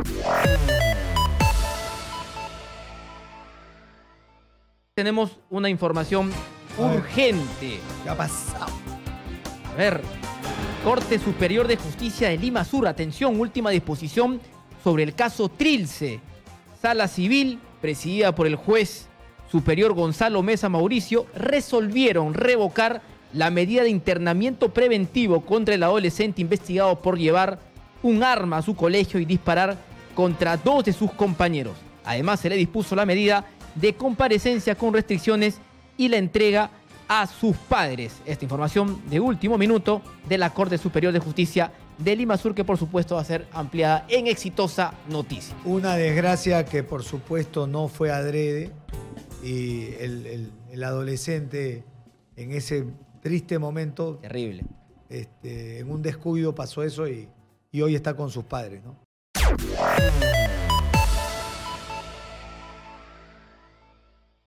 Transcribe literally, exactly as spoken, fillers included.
Tenemos una información urgente. ¿Qué ha pasado? A ver, Corte Superior de Justicia de Lima Sur, atención, última disposición sobre el caso Trilce. Sala Civil, presidida por el juez superior Gonzalo Mesa Mauricio, resolvieron revocar la medida de internamiento preventivo contra el adolescente investigado por llevar un arma a su colegio y disparar contra dos de sus compañeros. Además, se le dispuso la medida de comparecencia con restricciones y la entrega a sus padres. Esta información de último minuto de la Corte Superior de Justicia de Lima Sur, que por supuesto va a ser ampliada en exitosa noticia. Una desgracia que por supuesto no fue adrede y el, el, el adolescente en ese triste momento, terrible, este, en un descuido pasó eso y, y hoy está con sus padres, ¿no?